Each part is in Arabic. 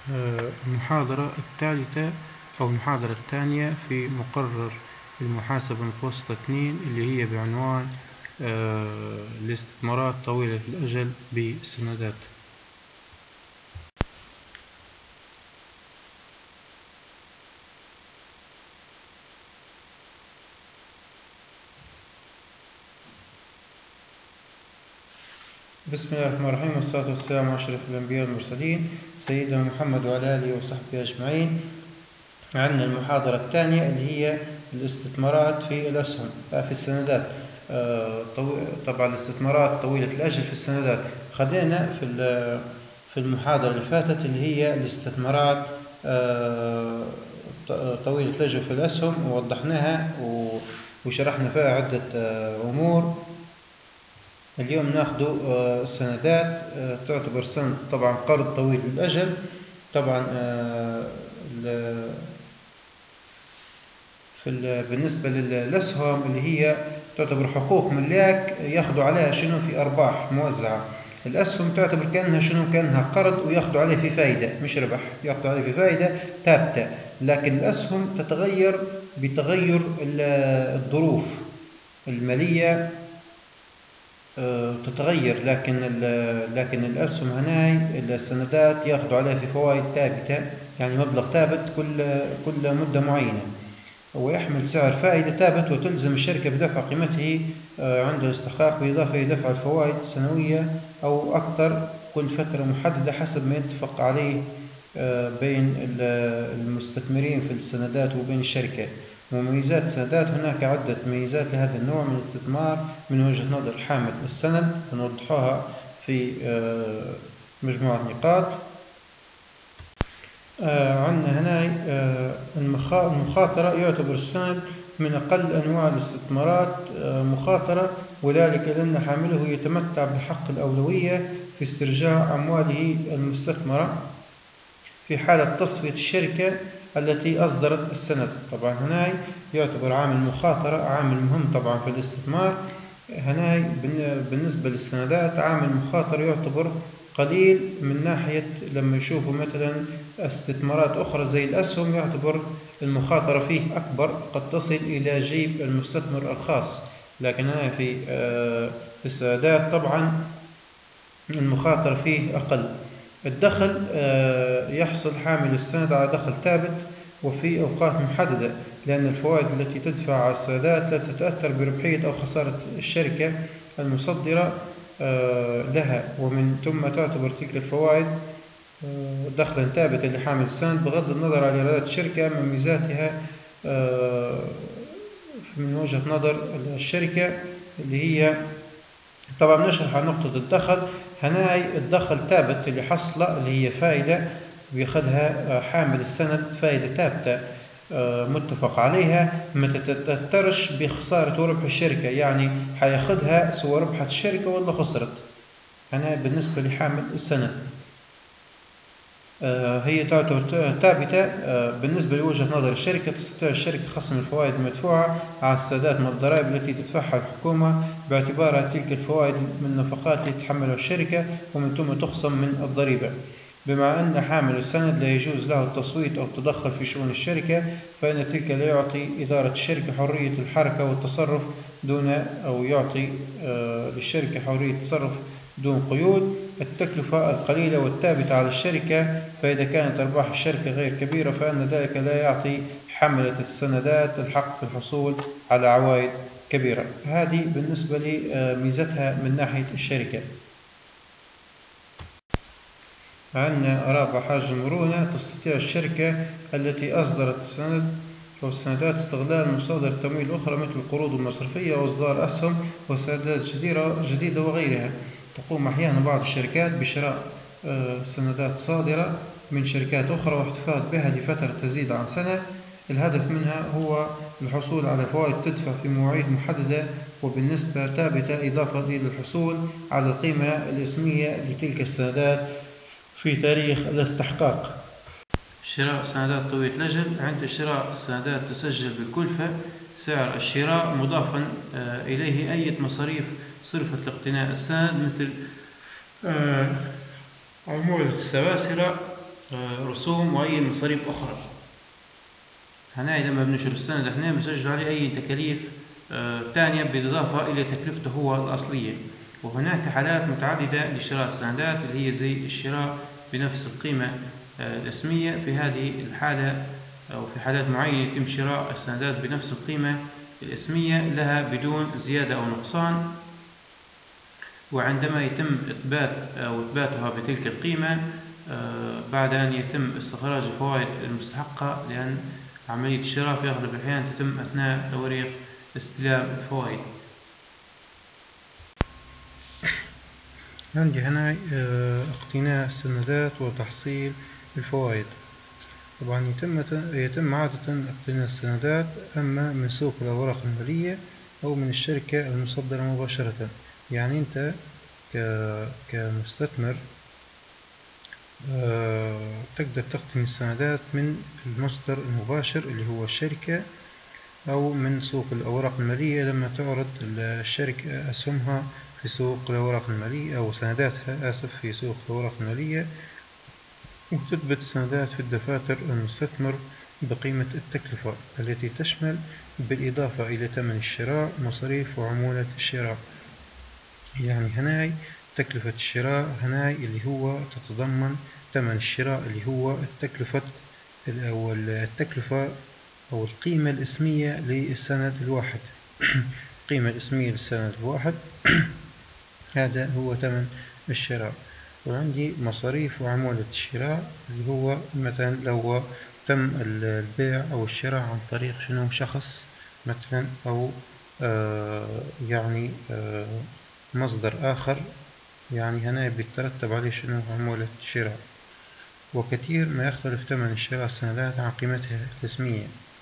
المحاضرة الثالثة أو المحاضرة الثانية في مقرر المحاسبة المتوسطة 2 اللي هي بعنوان الاستثمارات طويلة الأجل بالسندات. بسم الله الرحمن الرحيم، والصلاة والسلام على أشرف الأنبياء والمرسلين سيدنا محمد وعلى آله وصحبه أجمعين. عندنا المحاضرة الثانية اللي هي الاستثمارات في الأسهم في السندات. طبعا الاستثمارات طويلة الأجل في السندات خلينا في المحاضرة اللي فاتت اللي هي الاستثمارات طويلة الأجل في الأسهم، ووضحناها وشرحنا فيها عدة أمور. اليوم ناخذ السندات. تعتبر سند طبعا قرض طويل الأجل. طبعا بالنسبة للأسهم اللي هي تعتبر حقوق ملاك ياخذوا عليها شنو في أرباح موزعة. الأسهم تعتبر كأنها قرض وياخذوا عليه في فائدة، مش ربح، ياخذوا عليه في فائدة ثابتة. لكن الأسهم تتغير بتغير الظروف المالية تتغير، لكن الأسهم هناي السندات ياخذوا عليها في فوائد ثابتة، يعني مبلغ ثابت كل مدة معينة، ويحمل سعر فائدة ثابت، وتلزم الشركة بدفع قيمته عند الاستحقاق، بالإضافة إلى دفع الفوائد السنوية أو أكثر كل فترة محددة حسب ما يتفق عليه بين المستثمرين في السندات وبين الشركة. مميزات السندات: هناك عدة ميزات لهذا النوع من الاستثمار من وجهة نظر حامل السند، نوضحها في مجموعة نقاط. عندنا هنا المخاطرة. يعتبر السند من أقل أنواع الاستثمارات مخاطرة، وذلك لأن حامله يتمتع بحق الأولوية في استرجاع أمواله المستثمرة في حالة تصفية الشركة التي أصدرت السند. طبعا هنا يعتبر عامل المخاطرة عامل مهم طبعا في الاستثمار. هنا بالنسبة للسندات عامل المخاطرة يعتبر قليل من ناحية لما يشوفوا مثلا استثمارات أخرى زي الأسهم يعتبر المخاطرة فيه أكبر، قد تصل إلى جيب المستثمر الخاص. لكن هنا في السندات طبعا المخاطرة فيه أقل. الدخل: يحصل حامل السند على دخل ثابت وفي أوقات محددة، لأن الفوائد التي تدفع على السندات لا تتأثر بربحية أو خسارة الشركة المصدرة لها، ومن ثم تعتبر تلك الفوائد دخلا ثابتا لحامل السند بغض النظر عن إيرادات الشركة. من ميزاتها من وجهة نظر الشركة اللي هي طبعا نشرح عن نقطة الدخل. هناي الدخل ثابت اللي حصله اللي هي فائدة بياخذها حامل السند، فائدة ثابتة متفق عليها، ما تتأثرش بخسارة وربح الشركة، يعني حياخذها سواء ربحت الشركة ولا خسرت. هنا بالنسبة لحامل السند هي تعتبر ثابتة. بالنسبة لوجهة نظر الشركة، تستطيع الشركة خصم الفوائد المدفوعة على السندات من الضرائب التي تدفعها الحكومة باعتبارها تلك الفوائد من نفقات تتحملها الشركة، ومن ثم تخصم من الضريبة. بما أن حامل السند لا يجوز له التصويت أو التدخل في شؤون الشركة، فإن تلك لا يعطي إدارة الشركة حرية الحركة والتصرف أو يعطي للشركة حرية التصرف دون قيود. التكلفة القليلة والثابتة على الشركة: فإذا كانت أرباح الشركة غير كبيرة فإن ذلك لا يعطي حملة السندات الحق في الحصول على عوائد كبيرة. هذه بالنسبة لميزتها من ناحية الشركة. عندنا رابع حاجة المرونة: تستطيع الشركة التي أصدرت السند أو السندات استغلال مصادر تمويل أخرى مثل القروض المصرفية وإصدار أسهم وسندات جديدة وغيرها. تقوم أحيانا بعض الشركات بشراء سندات صادرة من شركات أخرى واحتفاظ بها لفترة تزيد عن سنة. الهدف منها هو الحصول على فوائد تدفع في مواعيد محددة وبالنسبة ثابتة، إضافة إلى الحصول على القيمة الاسمية لتلك السندات في تاريخ الاستحقاق. شراء سندات طويلة الأجل: عند شراء السندات تسجل بالكلفة سعر الشراء مضافا إليه أي مصاريف صرفت لاقتناء السند مثل عمولة السلاسل رسوم وأي مصاريف أخرى. هنا لما بنشر السند احنا بنسجل عليه أي تكاليف تانية بالإضافة إلى تكلفته هو الأصلية. وهناك حالات متعددة لشراء السندات اللي هي زي الشراء بنفس القيمة الاسمية. في هذه الحالة أو في حالات معينة يتم شراء السندات بنفس القيمة الاسمية لها بدون زيادة أو نقصان، وعندما يتم إثباتها بتلك القيمة بعد أن يتم استخراج الفوائد المستحقة، لأن عملية الشراء في أغلب الأحيان تتم أثناء تواريخ استلام الفوائد. عندي هنا اقتناء السندات وتحصيل الفوائد. طبعا يتم عادة اقتناء السندات أما من سوق الأوراق المالية أو من الشركة المصدرة مباشرة. يعني أنت كمستثمر تقدر تقتني السندات من المصدر المباشر اللي هو الشركة أو من سوق الأوراق المالية لما تعرض الشركة أسهمها في سوق الأوراق المالية أو سنداتها في سوق الأوراق المالية، وتثبت السندات في الدفاتر المستثمر بقيمة التكلفة التي تشمل بالإضافة إلى ثمن الشراء مصاريف وعمولة الشراء. يعني هناي تكلفة الشراء هناي اللي هو تتضمن ثمن الشراء اللي هو التكلفة أو القيمة الاسمية للسند الواحد. القيمة الاسمية للسند الواحد هذا هو ثمن الشراء. وعندي مصاريف وعمولة الشراء اللي هو مثلا لو تم البيع أو الشراء عن طريق شخص مثلا أو مصدر آخر، يعني هنا بيترتب عليه عمولة الشراء. وكثير ما يختلف ثمن شراء السندات عن قيمتها الاسمية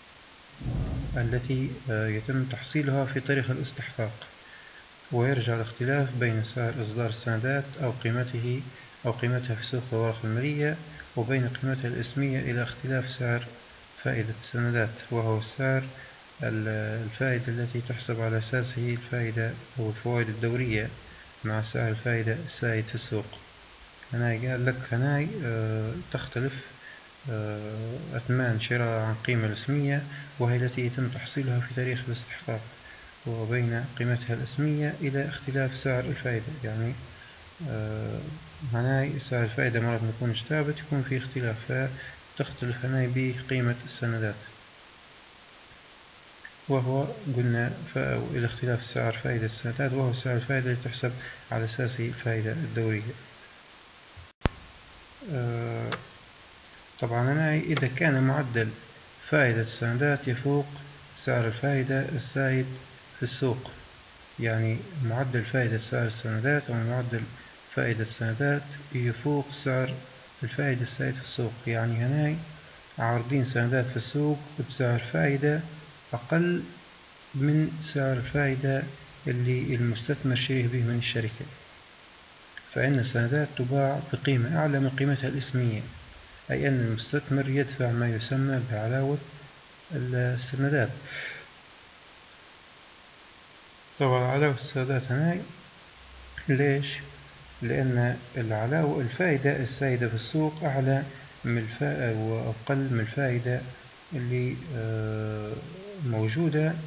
التي يتم تحصيلها في تاريخ الاستحقاق، ويرجع الاختلاف بين سعر إصدار السندات أو قيمتها في سوق الأوراق المالية وبين قيمتها الاسمية إلى اختلاف سعر فائدة السندات، وهو سعر الفائدة التي تحسب على أساسه الفائدة أو الفوائد الدورية مع سعر الفائدة السائد في السوق. هنا قال لك هنا تختلف أثمان شراء عن قيمة الاسمية وهي التي يتم تحصيلها في تاريخ الاستحقاق، وبين قيمتها الاسمية إلى اختلاف سعر الفائدة. يعني هنا سعر الفائدة مرات ما يكونش ثابت، يكون في اختلاف، فتختلف هنا بقيمة السندات، وهو قلنا إلى اختلاف سعر فائدة السندات وهو سعر الفائدة اللي تحسب على أساسه الفائدة الدورية. طبعا هنا إذا كان معدل فائدة السندات يفوق سعر الفائدة السائد في السوق، يعني معدل فائدة سعر السندات أو معدل فائدة السندات يفوق سعر الفائدة السائد في السوق. يعني هنا عارضين سندات في السوق بسعر فائدة أقل من سعر الفائدة اللي المستثمر شريه به من الشركة، فإن السندات تباع بقيمة أعلى من قيمتها الاسمية، أي أن المستثمر يدفع ما يسمى بعلاوة السندات. طبعا علاوة السندات هنا ليش؟ لأن الفائدة السائدة في السوق أعلى من وأقل من الفائدة اللي موجودة،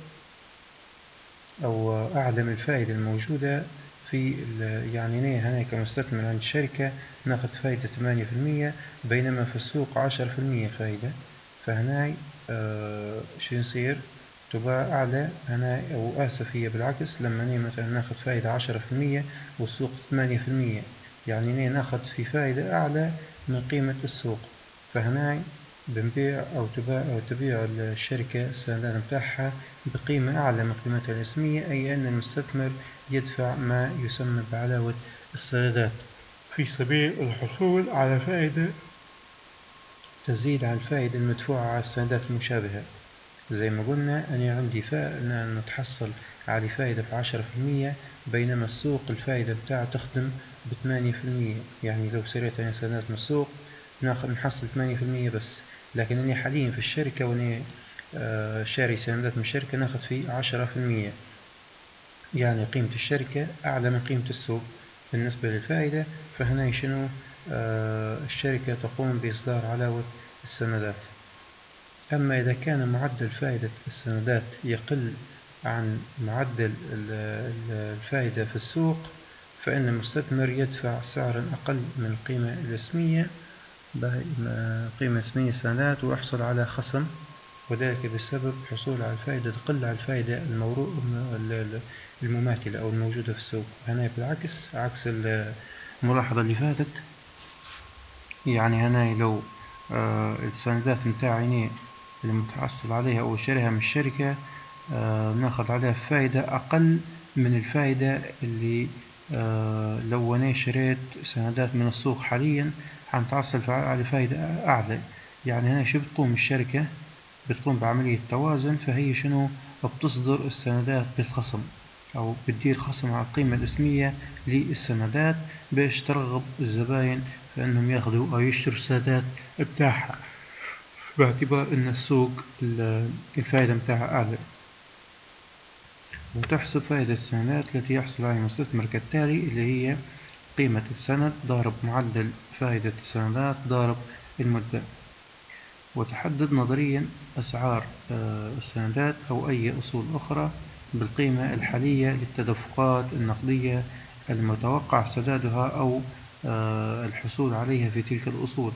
أو أعلى من الفائدة الموجودة في يعني هنا كمستثمر عند الشركة ناخذ فائدة 8%، بينما في السوق 10% فائدة. فهنا شو يصير؟ تباع أعلى هنا، أو هي بالعكس، لما مثلا ناخذ فائدة 10% والسوق 8%، يعني ناخذ في فائدة أعلى من قيمة السوق. فهنا بنبيع أو تبيع الشركة السندات متاعها بقيمة أعلى من قيمتها الاسمية، أي أن المستثمر يدفع ما يسمى بعلاوة السندات في سبيل الحصول على فائدة تزيد عن الفائدة المدفوعة على السندات المشابهة. زي ما قلنا أنا عندي أن نتحصل على فائدة في 10%، بينما السوق الفائدة بتاعه تخدم ب8%. يعني لو شريت أنا سندات من السوق نحصل 8% بس، لكن أنا حاليا في الشركة وأنا شاري سندات من الشركة ناخذ فيه 10%، يعني قيمة الشركة أعلى من قيمة السوق بالنسبة للفائدة. فهنا الشركة تقوم بإصدار علاوة السندات. أما إذا كان معدل فائدة السندات يقل عن معدل الفائدة في السوق، فإن المستثمر يدفع سعرا أقل من القيمة الاسمية السندات ويحصل على خصم، وذلك بسبب حصول على الفائدة تقل على الفائدة المماثلة أو الموجودة في السوق. هنا بالعكس، عكس الملاحظة اللي فاتت. يعني هنا لو السندات متاعي اللي متحصل عليها أو شاريها من الشركة ناخد عليها فائدة أقل من الفائدة اللي لو أنا شريت سندات من السوق حاليا هنتحصل على فائدة أعلى. يعني هنا شو بتقوم الشركة؟ بتقوم بعملية توازن، فهي شنو؟ بتصدر السندات بالخصم أو بتدير خصم على القيمة الاسمية للسندات باش ترغب الزباين في أنهم ياخدوا أو يشتروا السندات بتاعها، باعتبار أن السوق الفائدة متاعها أعلى. وتحسب فائدة السندات التي يحصل عليها المستثمر كالتالي، اللي هي قيمة السند ضارب معدل فائدة السندات ضارب المدة. وتحدد نظريا أسعار السندات أو أي أصول أخرى بالقيمة الحالية للتدفقات النقدية المتوقع سدادها أو الحصول عليها في تلك الأصول،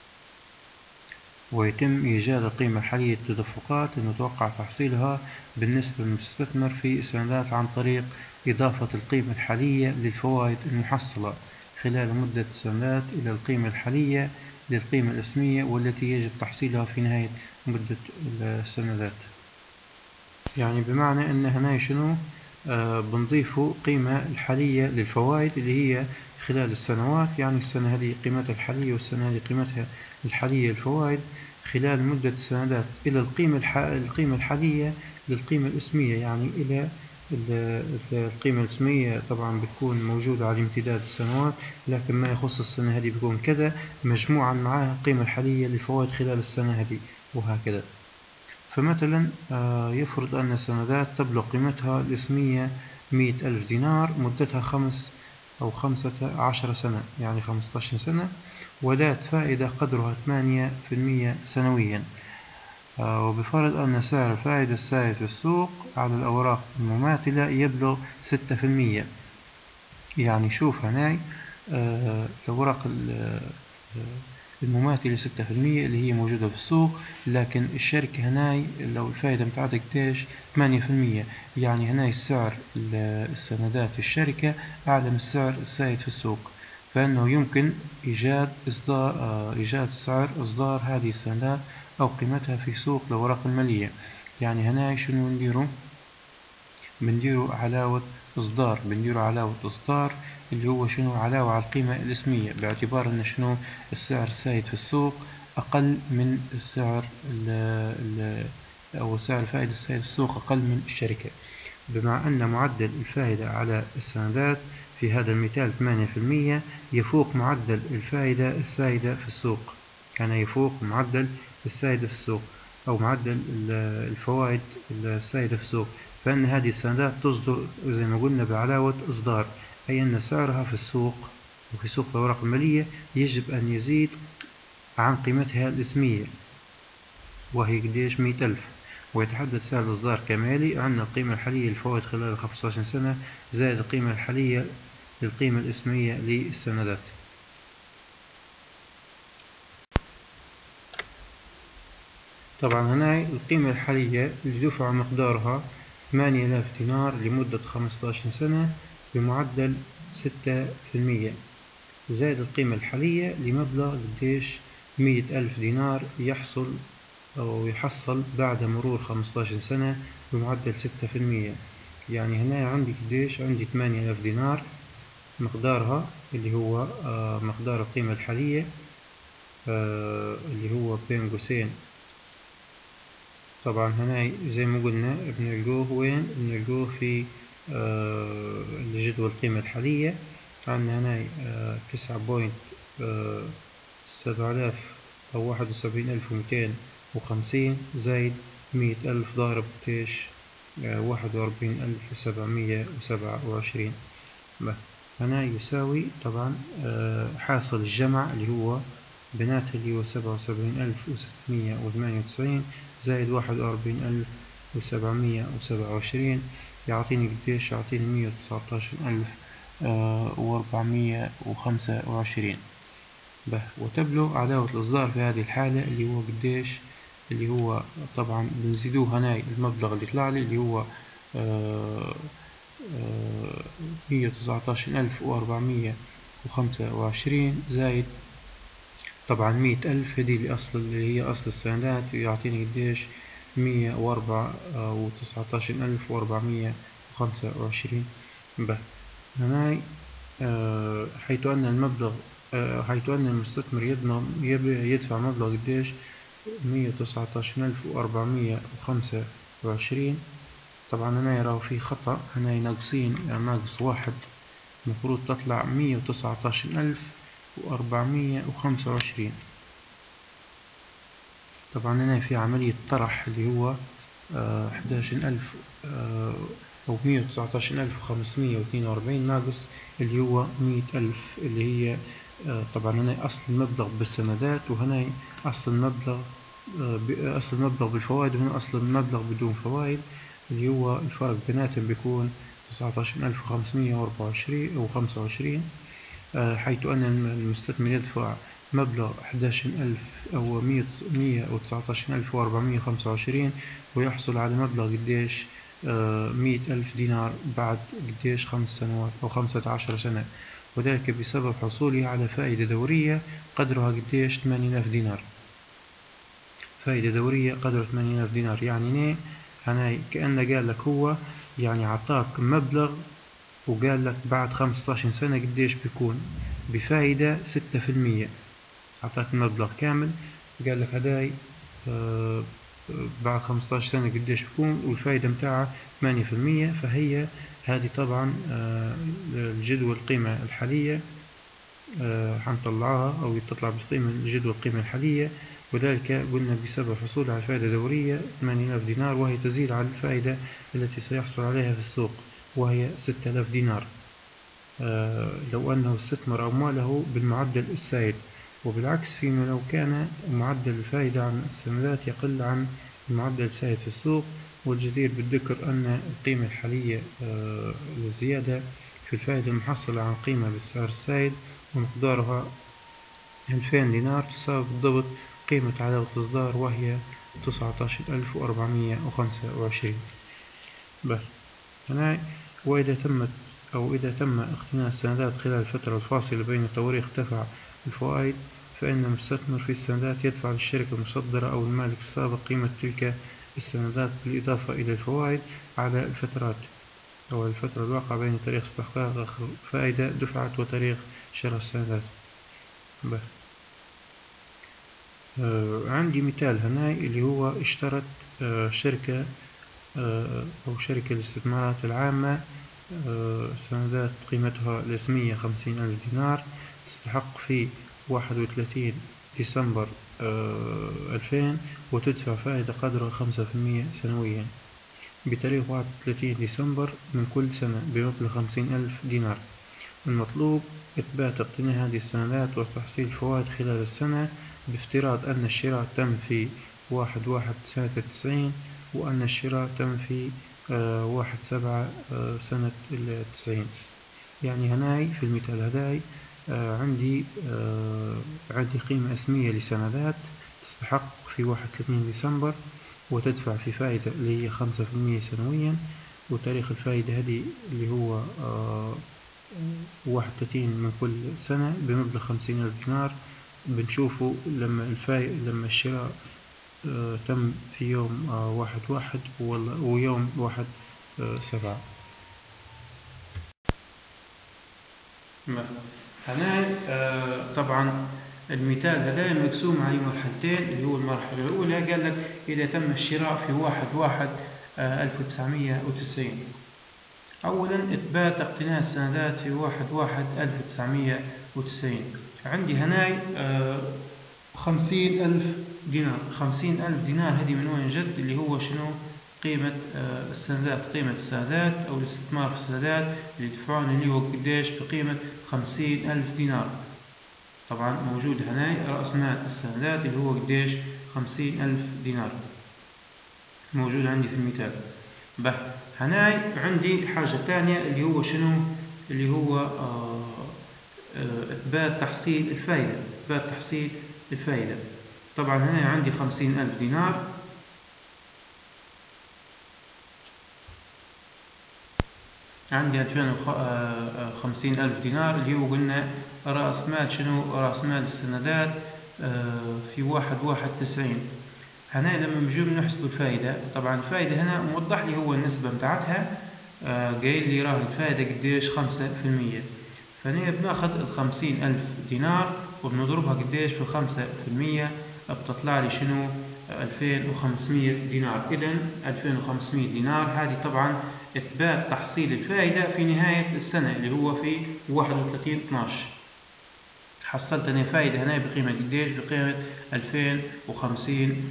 ويتم إيجاد القيمة الحالية للتدفقات المتوقع تحصيلها بالنسبة للمستثمر في السندات عن طريق إضافة القيمة الحالية للفوائد المحصلة خلال مدة السندات إلى القيمة الحالية للقيمة الاسمية والتي يجب تحصيلها في نهاية مدة السندات. يعني بمعنى أن هنا شنو؟ بنضيفوا قيمة الحالية للفوائد اللي هي خلال السنوات، يعني السنة هذه قيمتها الحالية والسنة هذه قيمتها الحالية الفوائد خلال مدة السندات إلى القيمة الحالية للقيمة الاسمية، يعني إلى القيمة الاسمية طبعا بتكون موجودة على امتداد السنوات، لكن ما يخص السنة هذه بيكون كذا مجموعا معها القيمة الحالية للفوائد خلال السنة هذه وهكذا. فمثلا يفرض أن السندات تبلغ قيمتها الاسمية 100,000 دينار مدتها 15 سنة، يعني 15 سنة، وذات فائدة قدرها 8% سنويا. وبفرض أن سعر الفائدة السائد في السوق على الأوراق المماثلة يبلغ 6%. يعني شوف هناي الأوراق المماثلة 6% اللي هي موجودة في السوق، لكن الشركة هناي لو الفائدة متاعتها قديش 8%، يعني هناي سعر السندات في الشركة أعلى من السعر السائد في السوق، فإنه يمكن إيجاد سعر إصدار هذه السندات أو قيمتها في سوق الأوراق المالية. يعني هناي شنو نديرو؟ بنديرو علاوة إصدار، اللي هو شنو؟ علاوة على القيمة الاسمية، باعتبار أن شنو؟ السعر السائد في السوق أقل من السعر أو سعر الفائدة السائد في السوق أقل من الشركة، بما أن معدل الفائدة على السندات في هذا المثال 8% يفوق معدل الفائدة السائدة في السوق، كان يفوق معدل السائدة في السوق أو معدل الفوائد السائدة في السوق، فإن هذه السندات تصدر زي ما قلنا بعلاوة إصدار، أي أن سعرها في السوق وفي سوق الأوراق المالية يجب أن يزيد عن قيمتها الاسمية وهي قديش 100,000. ويتحدد سعر الإصدار كمالي عن القيمة الحالية للفوائد خلال 15 سنة زائد القيمة الحالية للقيمة الاسمية للسندات. طبعا هنا القيمة الحالية اللي دفع مقدارها 8,000 دينار لمدة 15 سنة بمعدل 6% زائد القيمة الحالية لمبلغ قديش 100,000 دينار يحصل بعد مرور 15 سنة بمعدل 6%. يعني هنا عندي قديش؟ عندي 8,000 دينار مقدارها اللي هو مقدار القيمة الحالية اللي هو بين قوسين. طبعا هنا زي ما قلنا بنلقوه وين؟ بنلقوه في الجدول القيمة الحالية. عندنا هنا 9.7000 أو 71,250 زائد 100,000 ضارب قديش 41,727. هنا يساوي طبعا حاصل الجمع اللي هو بيناتها اللي هو 77,698 زائد 41,727 يعطيني قديش؟ يعطيني 119,425. وتبلغ عداوة الإصدار في هذه الحالة اللي هو قديش؟ اللي هو طبعا بنزيدوه هنا المبلغ اللي طلع لي اللي هو 119,425 زائد طبعا 100,000 هذه اللي هي أصل السندات يعطيني قديش؟ 119,425. هنا حيث أن المستثمر يدفع مبلغ قديش؟ 119,425. طبعا هنا يراو في خطأ، هنا ناقصين ناقص واحد، المفروض تطلع 119,425. طبعا هنا في عملية طرح اللي هو 11,000 أو 119,542 ناقص اللي هو 100,000 اللي هي طبعا هنا أصل المبلغ بالسندات، وهنا أصل المبلغ بالفوائد، وهنا أصل المبلغ بدون فوائد اللي هو الفرق بيناتهم بيكون 19,524 حيث أن المستثمر يدفع مبلغ 11,000 أو 119,425 ويحصل على مبلغ قديش؟ 100,000 دينار بعد قديش؟ 5 سنوات أو 15 سنة، وذلك بسبب حصوله على فائدة دورية قدرها قديش؟ 80,000 دينار. فائدة دورية قدرها 80,000 دينار. يعني هنا كأنه قال لك هو يعني عطاك مبلغ وقال لك بعد 15 سنة قديش بيكون بفائدة 6%. عطاك المبلغ كامل قال لك هداي بعد 15 سنة قديش بيكون والفائدة متاعها 8%. فهي هذه طبعا الجدول القيمة الحالية حنطلعها أو تطلع بالقيمة الجدول القيمة الحالية، وذلك قلنا بسبب حصول على فائدة دورية 80,000 دينار، وهي تزيد على الفائدة التي سيحصل عليها في السوق وهي 6,000 دينار لو أنه استثمر أمواله بالمعدل السائد، وبالعكس فيما لو كان معدل الفائدة عن السندات يقل عن المعدل السائد في السوق. والجدير بالذكر أن القيمة الحالية للزيادة في الفائدة المحصلة عن قيمة بالسعر السائد ومقدارها 2000 دينار تساوي بالضبط قيمة عداوة الإصدار وهي 19,425. هنا إذا تم اقتناء السندات خلال الفترة الفاصلة بين تواريخ دفع الفوائد، فإن المستثمر في السندات يدفع للشركة المصدرة أو المالك السابق قيمة تلك السندات بالإضافة إلى الفوائد على الفترة الواقعة بين تاريخ استحقاق آخر فائدة دفعت وتاريخ شراء السندات. عندي مثال هنا اللي هو اشترت شركة أو شركة الاستثمارات العامة سندات قيمتها 350,000 دينار تستحق في 31 ديسمبر 2000 وتدفع فائدة قدرها 5% سنويا بتاريخ 31 ديسمبر من كل سنة بمبلغ 50,000 دينار. المطلوب إثبات اقتناء هذه السندات وتحصيل الفوائد خلال السنة بافتراض أن الشراء تم في 1/1/99 وأن الشراء تم في 1/7 سنة 90. يعني هناي في المثال هداي عندي قيمة اسمية لسندات تستحق في 31 ديسمبر وتدفع في فائدة اللي هي 5% سنويا، وتاريخ الفائدة هذه اللي هو 31 من كل سنة بمبلغ 50,000 دينار. بنشوفه لما الشراء تم في يوم 1/1 ويوم 1/7. هنا طبعا المثال هذا مقسوم على مرحلتين، اللي هو المرحلة الأولى قال لك إذا تم الشراء في 1/1/1990. أولا إثبات اقتناء السندات في 1/1/1990. عندي هناي 50,000 دينار. 50,000 دينار هذه من وين جد؟ اللي هو شنو؟ قيمة السندات، قيمة السندات أو الاستثمار في السندات اللي يدفعون اللي هو قديش بقيمة 50,000 دينار. طبعا موجود هنا رأس مال السندات اللي هو قديش 50,000 دينار موجود عندي في المثال. هنا عندي حاجة تانية اللي هو شنو؟ اللي هو إثبات تحصيل الفائدة. إثبات تحصيل الفائدة. طبعا هنا عندي 50,000 دينار، عندي 50,000 دينار اللي هو قلنا رأس مال شنو؟ رأس مال السندات في 1/91. هنا لما بنجي نحسب الفائدة، طبعا الفائدة هنا موضح لي هو النسبة بتاعتها، قايل لي راه الفائدة قديش 5%. فهنا بناخذ 50,000 دينار وبنضربها قديش في 5%، بتطلع لي شنو؟ 2500 دينار. إذن 2500 دينار هذه طبعا إثبات تحصيل الفائدة في نهاية السنة اللي هو في 31/12. حصلت أنا فائدة هنا بقيمة قديش؟ بقيمة 2050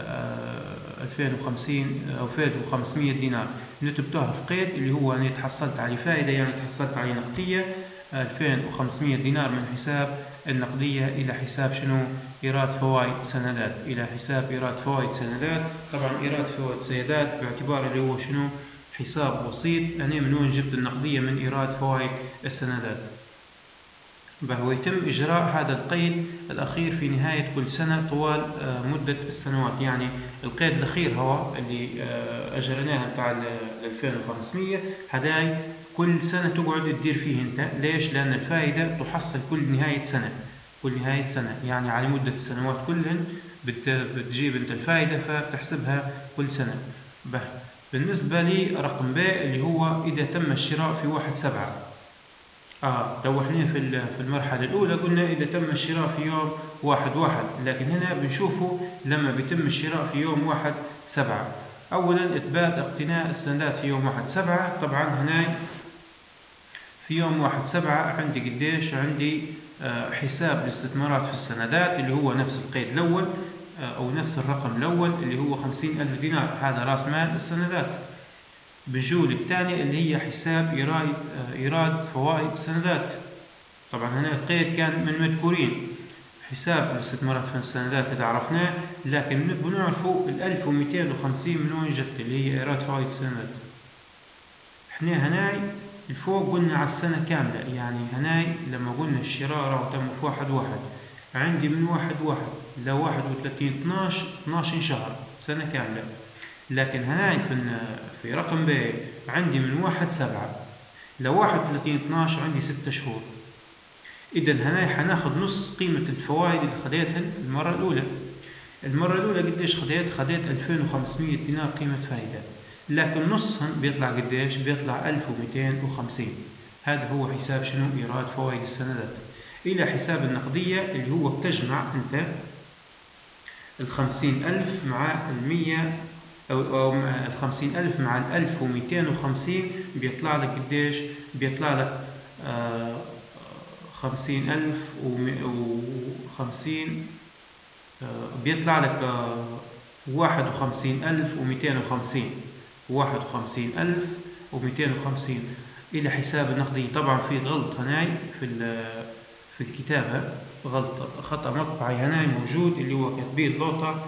أو 2500 دينار. نكتبتها في قيد اللي هو أنا تحصلت على فائدة، يعني تحصلت على نقدية 2500 دينار من حساب النقدية إلى حساب شنو؟ إيراد فوائد سندات، إلى حساب إيراد فوائد سندات. طبعا إيراد فوائد سندات باعتبار اللي هو شنو؟ حساب بسيط. أنا من وين جبت النقدية؟ من إيراد فوائد السندات. ويتم إجراء هذا القيد الأخير في نهاية كل سنة طوال مدة السنوات. يعني القيد الأخير هو اللي أجرناه بتاع 2500 هداي كل سنة تقعد تدير فيه أنت. ليش؟ لأن الفائدة تحصل كل نهاية سنة، كل نهاية سنة، يعني على مدة السنوات كلهن بتجيب أنت الفائدة فبتحسبها كل سنة. بالنسبة لي رقم ب اللي هو إذا تم الشراء في 1/7. لو احنا في المرحلة الأولى قلنا إذا تم الشراء في يوم 1/1، لكن هنا بنشوفه لما بيتم الشراء في يوم 1/7. أولا إثبات اقتناء السندات في يوم 1/7. طبعا هنا في يوم 1/7 عندي قديش؟ عندي حساب الاستثمارات في السندات اللي هو نفس القيد الأول أو نفس الرقم الأول اللي هو 50,000 دينار، هذا رأس مال السندات. بالجولة الثانية اللي هي حساب إيراد فوائد السندات. طبعا هنا القيد كان من مذكورين حساب الاستثمارات في السندات إذا عرفناه، لكن بنعرفوا 1250 من وين جت اللي هي إيراد فوائد السندات. احنا هناي الفوق قلنا على السنة كاملة، يعني هناي لما قلنا الشراء راه تم في 1/1، عندي من 1/1 ل 31/12 شهر، سنة كاملة. لكن هناي في رقم ب عندي من 1/7 ل 31/12 عندي 6 شهور. إذا هناي حناخد نص قيمة الفوائد اللي خديتها المرة الأولى. المرة الأولى قديش خديت؟ خديت 2500 دينار قيمة فائدة، لكن نصهن بيطلع قديش؟ بيطلع 1250. هذا هو حساب شنو؟ إيراد فوائد السندات. إلى حساب النقدية اللي هو بتجمع أنت 50,000 مع 100 أو 50,000 مع 1250 بيطلع لك قديش؟ بيطلع لك 50,050 بيطلع لك 51,250. 51,250 إلى حساب النقدي. طبعا في غلط هناي في الكتابة، غلط خطأ مطبعي هناي موجود اللي هو كاتبين لوطة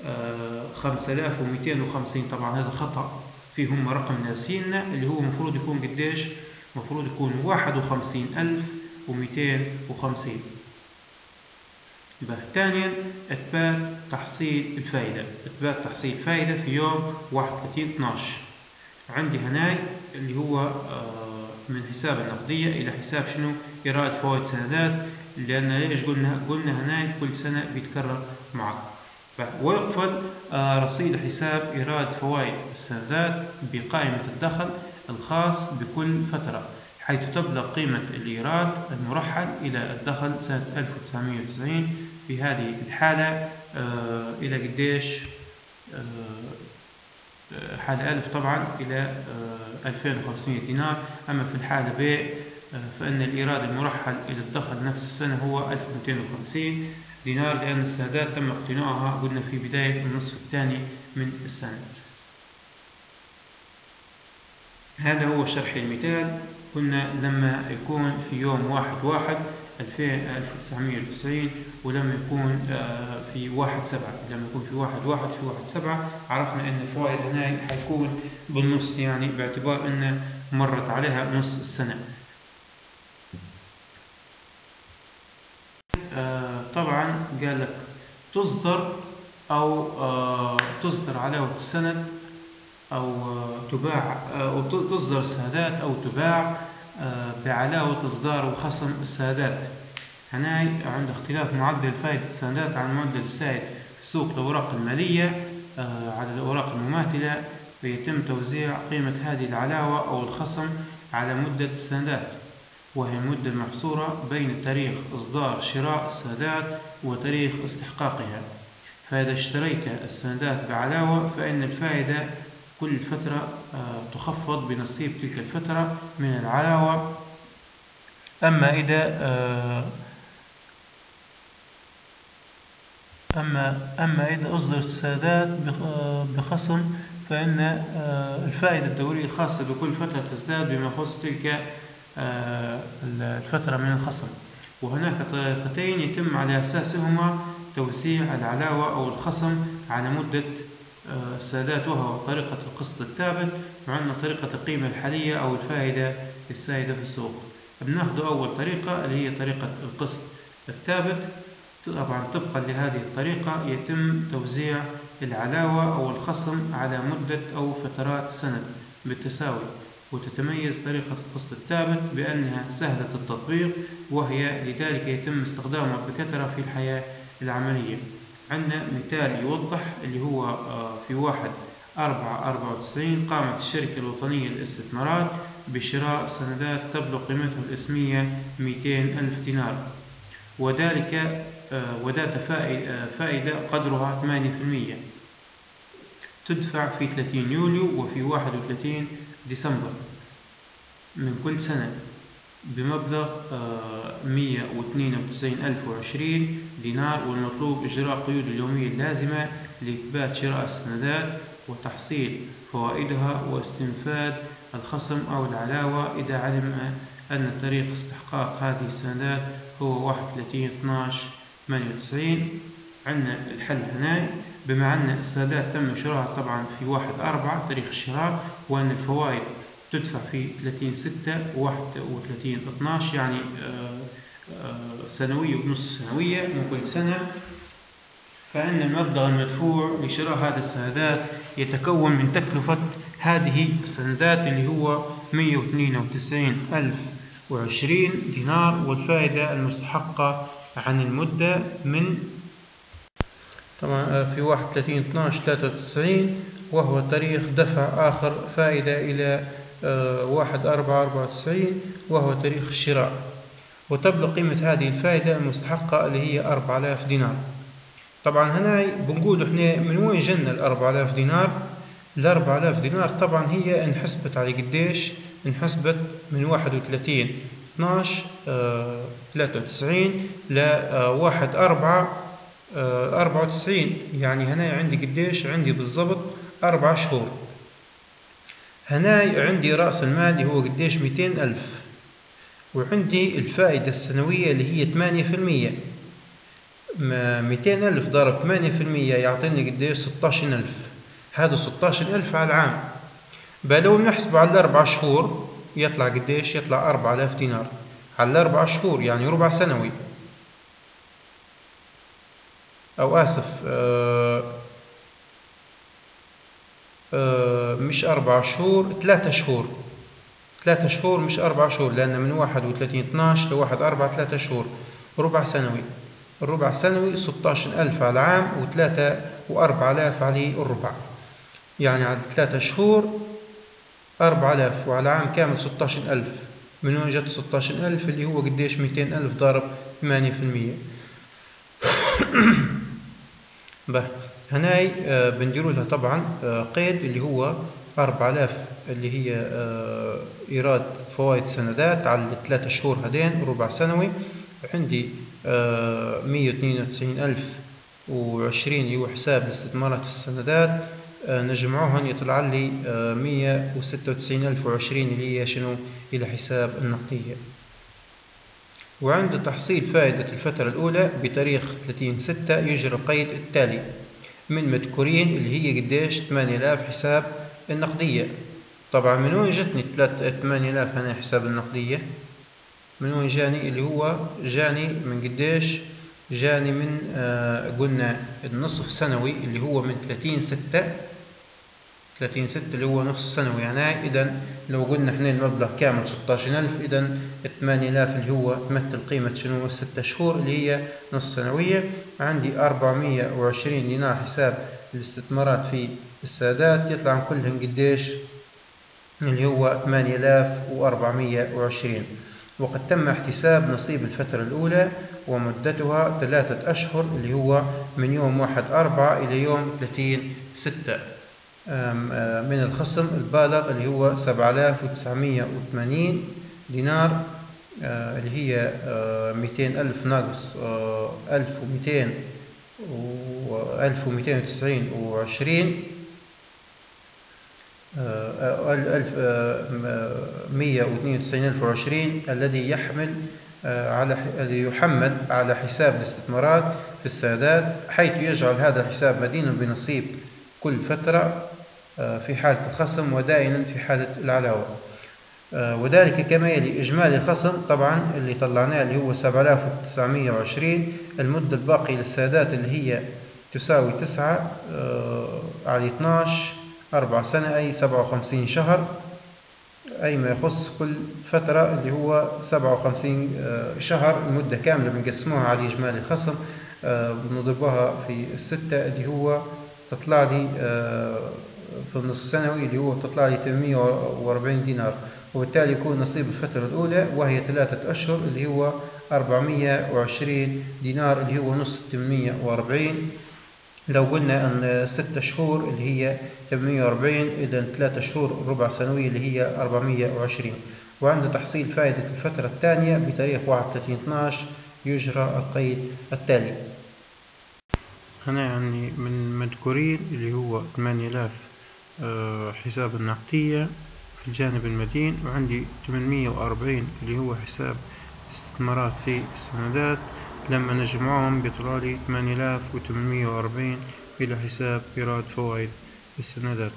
5250. طبعا هذا خطأ، فيه هم رقم ناسينا اللي هو مفروض يكون قديش؟ مفروض يكون 51,250. ثانيا إثبات تحصيل الفائدة. إثبات تحصيل الفائدة في يوم 31/12. عندي هناي اللي هو من حساب النقدية إلى حساب شنو؟ إيراد فوائد سندات. لأن ليش قلنا هناي كل سنة بيتكرر معك. ويقفل رصيد حساب إيراد فوائد السندات بقائمة الدخل الخاص بكل فترة، حيث تبلغ قيمة الإيراد المرحل إلى الدخل سنة 1990. في هذه الحالة إلى قديش؟ حالة ألف طبعا إلى 2500 دينار. أما في الحالة ب فإن الإيراد المرحل إلى الدخل نفس السنة هو 1250 دينار، لأن السندات تم اقتناؤها قلنا في بداية النصف الثاني من السنة. هذا هو شرح المثال. قلنا لما يكون في يوم 1/1/1990 ولما يكون في 1/7، لما يكون في 1/1 في 1/7 عرفنا ان الفوائد هنا حيكون بالنص، يعني باعتبار ان مرت عليها نص السنة. طبعا قال لك تصدر أو تصدر علاوة السند أو تباع أو تصدر السندات أو تباع بعلاوة إصدار وخصم السندات. هنا عند اختلاف معدل فائدة السندات عن المعدل السائد في سوق الأوراق المالية على الأوراق المماثلة، فيتم توزيع قيمة هذه العلاوة أو الخصم على مدة السندات، وهي المدة المحصورة بين تاريخ إصدار شراء السندات وتاريخ استحقاقها. فإذا اشتريت السندات بعلاوة فإن الفائدة كل فترة تخفض بنصيب تلك الفترة من العلاوة. أما إذا أصدرت السندات بخصم فإن الفائدة الدورية الخاصة بكل فترة تزداد بما يخص تلك الفترة من الخصم. وهناك طريقتين يتم على أساسهما توزيع العلاوة أو الخصم على مدة السندات، وهو طريقة القسط الثابت، وعندنا طريقة القيمة الحالية أو الفائدة السائدة في السوق. بناخذ أول طريقة اللي هي طريقة القسط الثابت. طبعا طبقا لهذه الطريقة يتم توزيع العلاوة أو الخصم على مدة أو فترات السند بالتساوي. وتتميز طريقة القسط الثابت بأنها سهلة التطبيق، وهي لذلك يتم استخدامها بكثرة في الحياة العملية. عندنا مثال يوضح اللي هو في 1/4/94 قامت الشركة الوطنية للاستثمارات بشراء سندات تبلغ قيمتها الاسمية 200,000 دينار، وذلك وذات فائدة قدرها 8% تدفع في 30 يوليو وفي 31 ديسمبر من كل سنة بمبلغ 192,020 دينار. والمطلوب إجراء قيود اليومية اللازمة لإثبات شراء السندات وتحصيل فوائدها واستنفاد الخصم أو العلاوة إذا علم أن تاريخ استحقاق هذه السندات هو 31/12/98. عندنا الحل هنا، بما أن السندات تم شراءها طبعا في 1/4 تاريخ الشراء، وأن الفوائد تدفع في 30/6 و31/12، يعني سنوية ونصف سنوية من كل سنة. فإن المبلغ المدفوع لشراء هذه السندات يتكون من تكلفة هذه السندات اللي هو 192,020 دينار، والفائدة المستحقة عن المدة من طبعا في 31/12/93 وهو تاريخ دفع آخر فائدة إلى 1/4/94 وهو تاريخ الشراء. وتبلغ قيمة هذه الفائدة المستحقة اللي هي 4,000 دينار. طبعا هنا بنقول احنا من وين جنة 4,000 دينار؟ 4,000 دينار طبعا هي انحسبت على قديش؟ انحسبت من 31/12/93 ل 1/4/94. يعني هنا عندي قديش؟ عندي بالضبط 4 شهور. هنا عندي رأس المال اللي هو قديش؟ 200,000، وعندي الفائدة السنوية اللي هي 8%. 200,000 ضرب 8% يعطيني قديش؟ 16,000. هذا 16,000 على العام. لو نحسبه على 4 شهور يطلع قديش؟ يطلع 4,000 دينار على 4 شهور، يعني ربع سنوي، أو آسف مش 4 شهور، 3 شهور. 3 شهور مش 4 شهور، لأن من 31/12 ل 1/4 3 شهور، ربع سنوي. الربع السنوي 16,000 على العام، و4,000 على الربع، يعني على 3 شهور 4,000 وعلى عام كامل 16,000. من وين جت 16,000؟ اللي هو قديش؟ 200,000 ضرب 8%. هناي بنديروا لها طبعا قيد اللي هو 4,000 اللي هي إيراد فوائد سندات على 3 شهور هذين ربع سنوي. عندي 192,020 اللي هو حساب الاستثمارات في السندات نجمعوهن يطلع لي 196,020 اللي هي شنو إلى حساب النقدية. وعند تحصيل فائدة الفترة الأولى بتاريخ 30/6 يجرى القيد التالي من مذكورين اللي هي قديش 8000 حساب النقدية. طبعا من وين جتني 8000 هنا حساب النقدية؟ من وين جاني؟ اللي هو جاني من قديش؟ جاني من قلنا النصف سنوي اللي هو من 30/6 اللي هو نصف سنوي يعني. إذا لو قلنا احنا المبلغ كامل 16,000، إذا 8000 اللي هو تمثل قيمة شنو 6 شهور اللي هي نصف سنوية. عندي 420 دينار حساب الاستثمارات في السادات، يطلع عن كلهم قديش؟ اللي هو 8420. وقد تم احتساب نصيب الفترة الأولى ومدتها 3 أشهر اللي هو من يوم 1/4 إلى يوم 30/6 من الخصم البالغ اللي هو 7980 دينار اللي هي 200,000 ناقص 1200 و 1290 و20 192,020 الذي يحمل على حساب الاستثمارات في السادات، حيث يجعل هذا الحساب مدينا بنصيب كل فترة في حالة الخصم ودائما في حالة العلاوة. وذلك كما يلي: إجمالي الخصم طبعا اللي طلعناه اللي هو 7920، المدة الباقية للسادات اللي هي تساوي 9 على 12 4 سنة أي 57 شهر، أي ما يخص كل فترة اللي هو 57 شهر. المدة كاملة بنقسموها على إجمالي الخصم بنضربها في 6 اللي هو تطلع لي في النصف السنوي اللي هو تطلع لي 840 دينار، وبالتالي يكون نصيب الفترة الأولى وهي 3 أشهر اللي هو 420 دينار اللي هو نص 840. لو قلنا أن 6 شهور اللي هي 840، إذا 3 شهور ربع سنوية اللي هي 420. وعند تحصيل فائدة الفترة الثانية بتاريخ 31/12 يجرى القيد التالي. هنا يعني من مذكورين اللي هو 8000 حساب النقدية في الجانب المدين، وعندي 840 اللي هو حساب استثمارات في السندات. لما نجمعهم بيطلع لي 8840 إلى حساب إيراد فوائد السندات.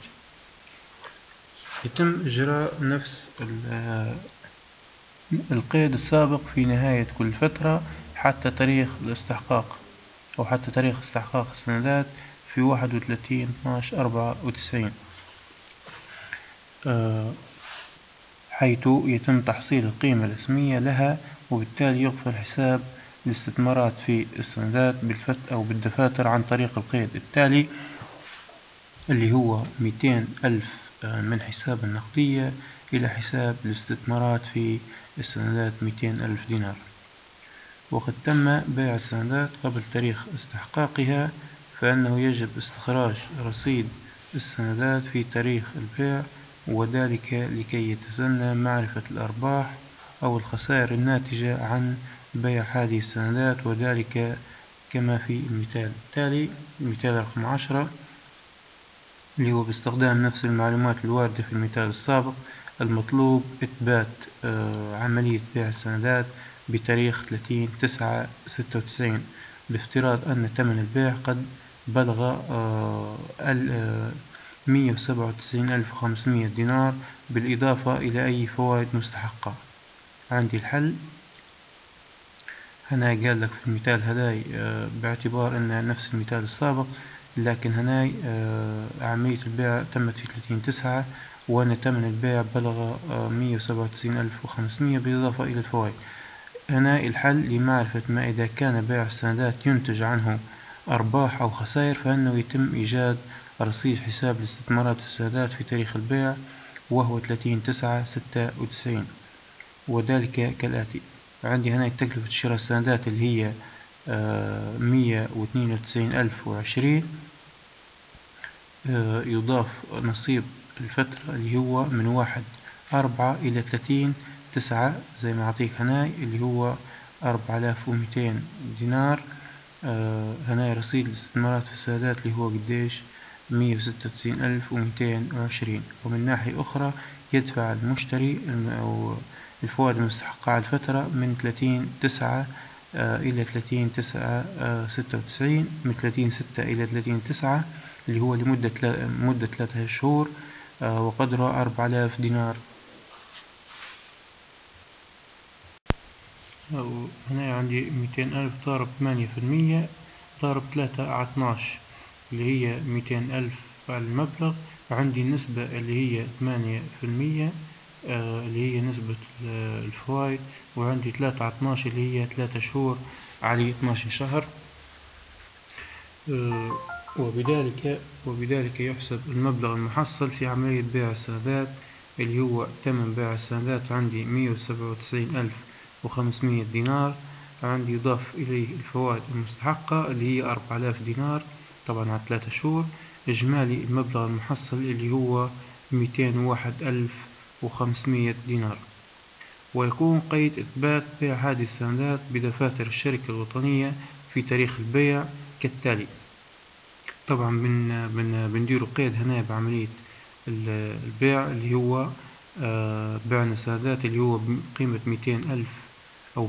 يتم إجراء نفس القيد السابق في نهاية كل فترة حتى تاريخ الاستحقاق أو حتى تاريخ استحقاق السندات في 31/12/94، حيث يتم تحصيل القيمة الاسمية لها، وبالتالي يقفل حساب الاستثمارات في السندات أو بالدفاتر عن طريق القيد التالي اللي هو 200,000 من حساب النقدية إلى حساب الاستثمارات في السندات 200,000 دينار. وقد تم بيع السندات قبل تاريخ استحقاقها، فإنه يجب استخراج رصيد السندات في تاريخ البيع، وذلك لكي يتسنى معرفة الأرباح أو الخسائر الناتجة عن بيع هذه السندات، وذلك كما في المثال التالي. المثال رقم 10 اللي هو باستخدام نفس المعلومات الواردة في المثال السابق، المطلوب إثبات عملية بيع السندات بتاريخ 30/9/96 بافتراض أن ثمن البيع قد بلغ 197,500 دينار بالإضافة إلى أي فوائد مستحقة. عندي الحل. هنا قال لك في المثال هداي باعتبار أن نفس المثال السابق، لكن هنا عملية البيع تمت في 30/9 وأن ثمن البيع بلغ 197,500 بالإضافة إلى الفوائد. هنا الحل لمعرفة ما إذا كان بيع السندات ينتج عنه أرباح أو خسائر، فإنه يتم إيجاد رصيد حساب الاستثمارات السادات في تاريخ البيع وهو 30/9/96، وذلك كالآتي. عندي هنا تكلفة شراء السندات اللي هي 192,020، يضاف نصيب الفترة اللي هو من 1/4 إلى 30/9 زي ما أعطيك هنا اللي هو 4200 دينار. هنا رصيد الاستثمارات في السندات اللي هو قديش 196,220. ومن ناحية أخرى يدفع المشتري أو الفوائد المستحقة على الفترة من 30/9 إلى 30/9/96، من 30/6 إلى 30/9 اللي هو لمدة مدة 3 شهور، وقدره 4000 دينار. أو هنا عندي 200,000 ضارب 8% ضارب 3/12 اللي هي 200,000 على المبلغ. عندي النسبة اللي هي 8%، اللي هي نسبة الفوائد. وعندي 3/12 اللي هي 3 شهور على 12 شهر. وبذلك يحسب المبلغ المحصل في عملية بيع السندات، اللي هو ثمن بيع السندات عندي 197,500 دينار. عندي يضاف إليه الفوائد المستحقة اللي هي 4000 دينار طبعا على 3 شهور. إجمالي المبلغ المحصل اللي هو 201,500 دينار. ويكون قيد إثبات بيع هذه السندات بدفاتر الشركة الوطنية في تاريخ البيع كالتالي. طبعا بنديروا قيد هنا بعملية البيع اللي هو بعنا سندات اللي هو بقيمة 200,000 أو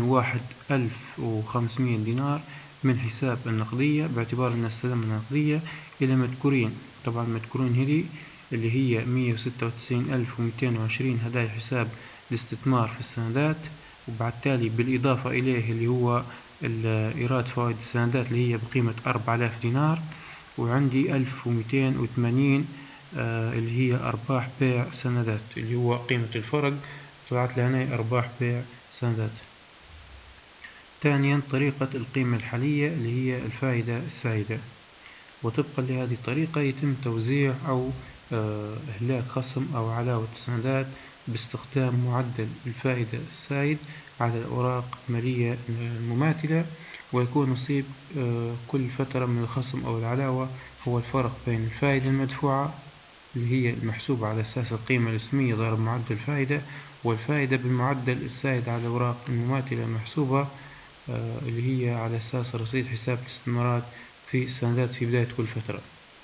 201,500 دينار من حساب النقدية، باعتبار أن استلمنا نقدية إلى مذكورين. طبعا المذكورين هذه اللي هي 196,220 هذا حساب الاستثمار في السندات. وبعد تالي بالإضافة إليه اللي هو إيراد فوائد السندات اللي هي بقيمة 4000 دينار. وعندي 1280 اللي هي أرباح بيع سندات، اللي هو قيمة الفرق طلعت لهنا أرباح بيع سندات. ثانيا طريقة القيمة الحالية اللي هي الفائدة السائدة. وطبقا لهذه الطريقة يتم توزيع أو إهلاك خصم أو علاوة السندات باستخدام معدل الفائدة السائد على الأوراق المالية المماثلة. ويكون نصيب كل فترة من الخصم أو العلاوة هو الفرق بين الفائدة المدفوعة اللي هي المحسوبة على أساس القيمة الاسمية ضرب معدل الفائدة، والفائدة بالمعدل السائد على الأوراق المماثلة المحسوبة اللي هي على أساس رصيد حساب الاستثمارات في السندات في بداية كل فترة.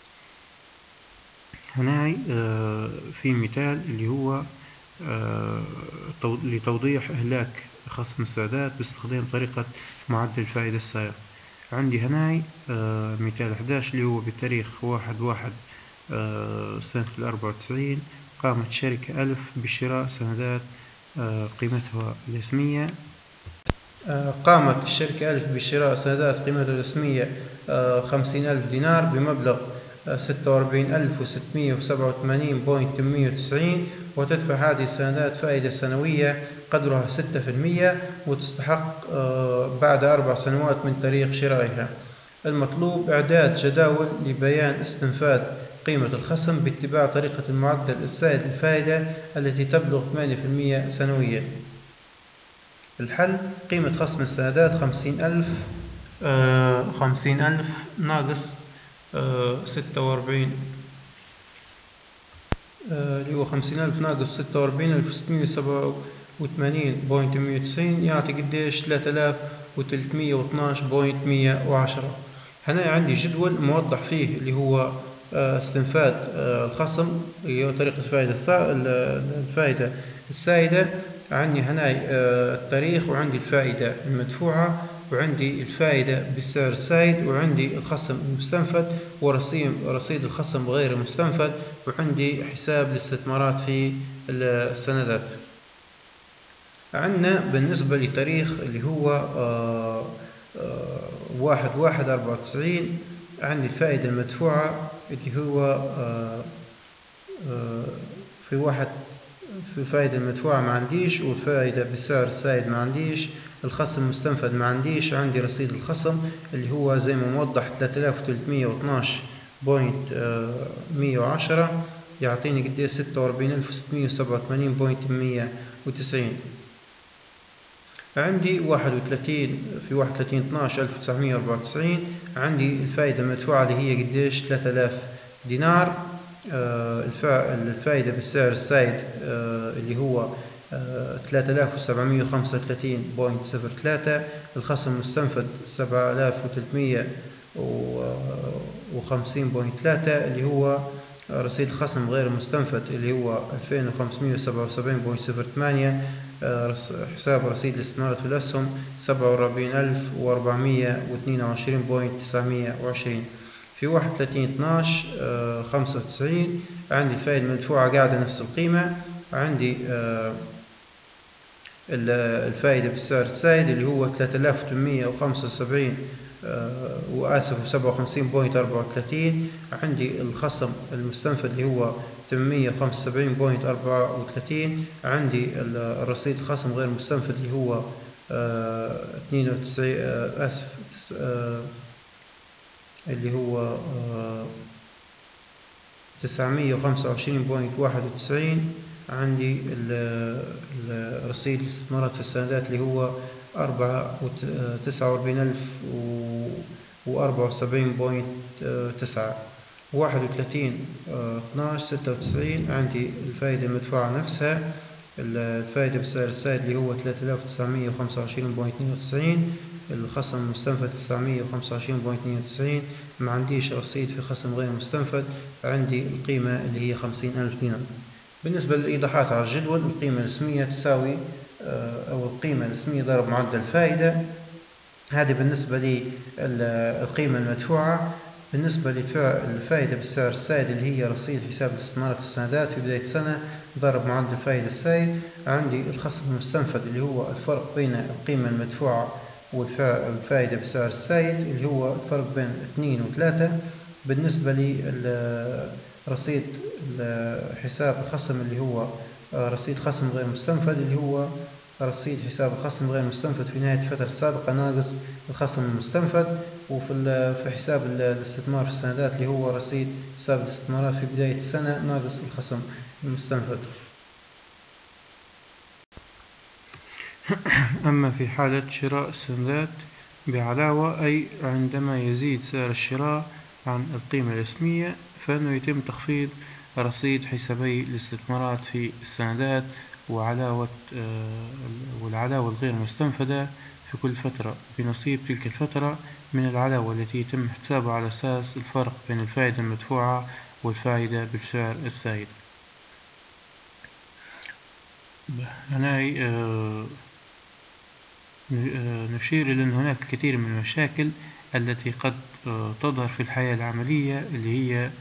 هنا في مثال اللي هو لتوضيح إهلاك خصم السندات باستخدام طريقة معدل الفائدة السائغ. عندي هنا مثال 11 اللي هو بتاريخ 1/1 سنة 94. قامت شركة ألف بشراء سندات قيمتها الاسمية. قامت الشركة ألف بشراء سندات قيمتها الاسمية 50,000 دينار بمبلغ 46,687.890، وتدفع هذه السندات فائدة سنوية قدرها 6%، وتستحق بعد 4 سنوات من تاريخ شرائها. المطلوب إعداد جداول لبيان استنفاذ قيمة الخصم باتباع طريقة المعدل السائد للفائدة التي تبلغ 8% سنويا. الحل: قيمة خصم السندات 50,000 ناقص 46 اللي هو 50,000 ناقص 46,687.190 يعطي قديش 3,312.110. هنا عندي جدول موضح فيه اللي هو استنفاذ الخصم، اللي هو طريقة الفائدة السائدة. عندي هنا التاريخ، وعندي الفائدة المدفوعة، وعندي الفائدة بالسعر السائد، وعندي الخصم المستنفذ ورصيد الخصم غير المستنفذ، وعندي حساب الاستثمارات في السندات. عندنا بالنسبة لتاريخ اللي هو 1/1/94 عندي الفائدة المدفوعة اللي هو في الفائدة المدفوعة ما عنديش، والفائدة بالسعر السائد ما عنديش، الخصم المستنفذ ما عنديش. عندي رصيد الخصم اللي هو زي ما موضح 3,312.110 يعطيني قديش 46,687.190. عندي 31/12/1994 عندي الفائدة المدفوعة اللي هي قديش 3000 دينار. الفائدة بالسعر السائد اللي هو 3,735.03. الخصم المستنفذ 7,300 50.3 اللي هو رصيد خصم غير مستنفذ اللي هو 2577.08. حساب رصيد الاستثمارات في الأسهم 47,422.920. في 31/12/95 عندي الفائدة المدفوعة قاعدة نفس القيمة. عندي الفائدة بالسعر السائد اللي هو 3875 57.34. عندي الخصم المستنفذ اللي هو 875.34. عندي الرصيد الخصم غير مستنفذ اللي هو 92 اللي هو 925.91. عندي رصيد الاستثمارات في السندات اللي هو 49,074.9. 31/12/96 عندي الفائدة المدفوعة نفسها. الفائدة بالسعر السائد اللي هو 3925.92. الخصم المستنفذ 925.92. ما عنديش رصيد في خصم غير مستنفذ. عندي القيمة اللي هي 50,000 دينار. بالنسبة للإيضاحات على الجدول، القيمة الاسمية تساوي أو القيمة الاسمية ضرب معدل الفائدة. هذه بالنسبة للقيمة المدفوعة. بالنسبة للفائدة بالسعر السائد اللي هي رصيد حساب الاستثمارات في السندات في بداية السنة ضرب معدل الفائدة السائد. عندي الخصم المستنفذ اللي هو الفرق بين القيمة المدفوعة والفائدة بالسعر السائد اللي هو الفرق بين 2 و3. بالنسبة لرصيد حساب الخصم اللي هو رصيد خصم غير مستنفذ اللي هو رصيد حساب الخصم غير مستنفذ في نهاية الفترة السابقة ناقص الخصم المستنفذ. وفي حساب الاستثمار في السندات اللي هو رصيد حساب الاستثمارات في بداية السنة ناقص الخصم المستنفذ. أما في حالة شراء السندات بعلاوة، أي عندما يزيد سعر الشراء عن القيمة الاسمية، فإنه يتم تخفيض رصيد حسابي الاستثمارات في السندات والعلاوة الغير مستنفذة في كل فترة بنصيب تلك الفترة من العلاوة التي يتم حسابها على أساس الفرق بين الفائدة المدفوعة والفائدة بالسعر السائد. هنا نشير إلى أن هناك الكثير من المشاكل التي قد تظهر في الحياة العملية، اللي هي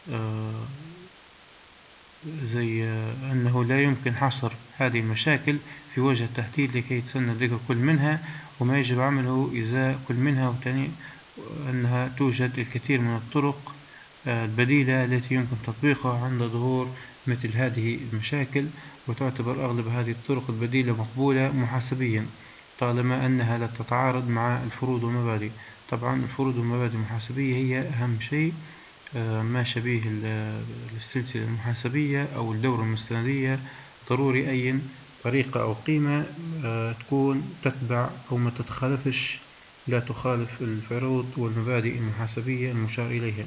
زي أنه لا يمكن حصر هذه المشاكل في وجه التحديد لكي يتسنى كل منها، وما يجب عمله إزاء كل منها، وتعني أنها توجد الكثير من الطرق البديلة التي يمكن تطبيقها عند ظهور مثل هذه المشاكل. وتعتبر أغلب هذه الطرق البديلة مقبولة محاسبيا طالما أنها لا تتعارض مع الفروض والمبادئ. طبعا الفروض والمبادئ المحاسبية هي أهم شيء، ما شبيه السلسلة المحاسبية أو الدورة المستندية. ضروري أي طريقة أو قيمة تكون تتبع أو ما تتخالفش، لا تخالف الفروض والمبادئ المحاسبية المشار إليها.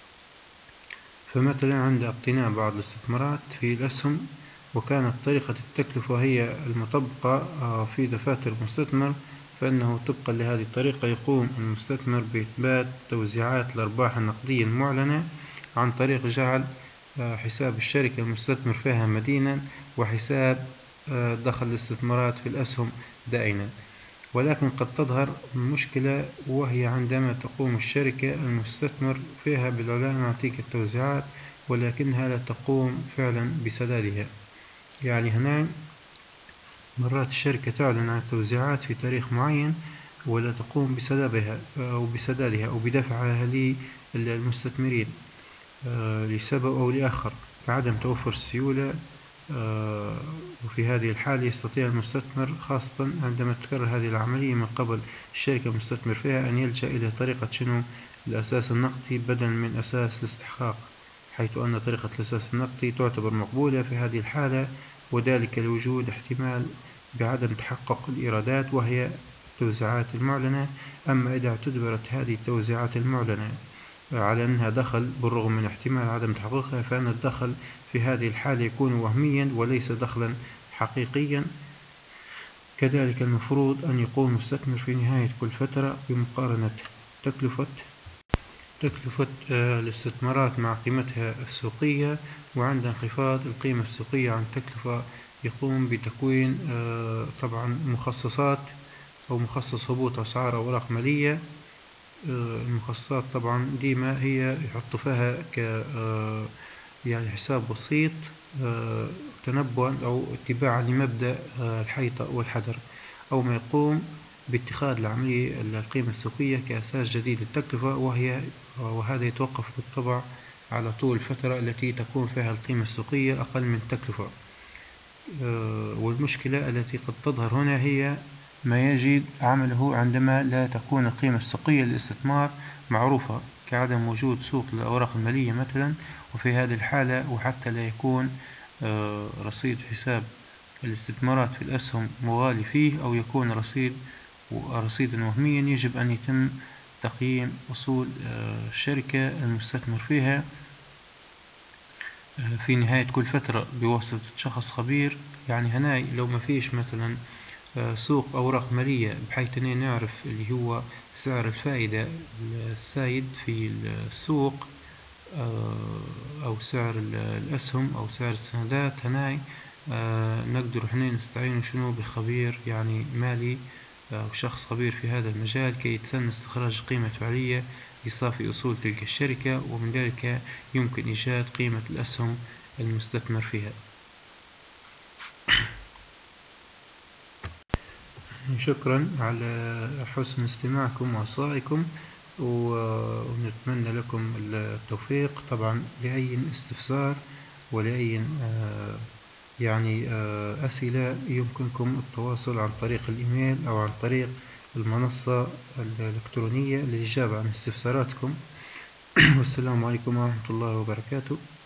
فمثلا عند اقتناء بعض الاستثمارات في الأسهم وكانت طريقة التكلفة هي المطبقة في دفاتر المستثمر، فإنه طبقا لهذه الطريقة يقوم المستثمر بإثبات توزيعات الأرباح النقدية المعلنة عن طريق جعل حساب الشركة المستثمر فيها مدينا وحساب دخل الاستثمارات في الأسهم دائما. ولكن قد تظهر مشكلة، وهي عندما تقوم الشركة المستثمر فيها بالإعلان عن تلك التوزيعات ولكنها لا تقوم فعلا بسدادها. يعني هنا مرات الشركة تعلن عن التوزيعات في تاريخ معين ولا تقوم بسدادها أو بدفعها للمستثمرين لسبب أو لآخر كعدم توفر السيولة. وفي هذه الحالة يستطيع المستثمر خاصة عندما تكرر هذه العملية من قبل الشركة المستثمر فيها أن يلجأ إلى طريقة الأساس النقدي بدلا من أساس الاستحقاق، حيث أن طريقة الأساس النقدي تعتبر مقبولة في هذه الحالة، وذلك لوجود احتمال بعدم تحقق الإيرادات وهي التوزيعات المعلنة. أما إذا اعتبرت هذه التوزيعات المعلنة على أنها دخل بالرغم من احتمال عدم تحقيقها، فإن الدخل في هذه الحالة يكون وهميا وليس دخلا حقيقيا. كذلك المفروض أن يقوم المستثمر في نهاية كل فترة بمقارنة تكلفة تكلفة الاستثمارات مع قيمتها السوقية، وعند انخفاض القيمة السوقية عن التكلفة يقوم بتكوين طبعا مخصصات أو مخصص هبوط أسعار أوراق مالية. المخصصات طبعا ديما هي يحطوا فيها ك يعني حساب بسيط تنبؤا أو اتباعا لمبدأ الحيطة والحذر، أو ما يقوم باتخاذ العملية القيمة السوقية كأساس جديد للتكلفة، وهذا يتوقف بالطبع على طول الفترة التي تكون فيها القيمة السوقية أقل من التكلفة. والمشكلة التي قد تظهر هنا هي ما يجب عمله عندما لا تكون القيمة السوقية للاستثمار معروفة، كعدم وجود سوق للأوراق المالية مثلا. وفي هذه الحالة وحتى لا يكون رصيد حساب الاستثمارات في الأسهم مغالي فيه، أو يكون رصيدا وهميا، يجب أن يتم تقييم أصول الشركة المستثمر فيها في نهاية كل فترة بواسطة شخص خبير. يعني هناي لو ما فيش مثلا سوق أوراق مالية بحيث أن نعرف اللي هو سعر الفائدة السائد في السوق أو سعر الأسهم أو سعر السندات، هناي نقدر احنا نستعين شنو بخبير يعني مالي أو شخص خبير في هذا المجال كي يتم استخراج قيمة فعلية لصافي أصول تلك الشركة، ومن ذلك يمكن إيجاد قيمة الأسهم المستثمر فيها. شكرا على حسن استماعكم وإصغائكم، ونتمنى لكم التوفيق. طبعا لأي استفسار ولأي يعني أسئلة يمكنكم التواصل عن طريق الإيميل أو عن طريق المنصة الإلكترونية للإجابة عن استفساراتكم. والسلام عليكم ورحمة الله وبركاته.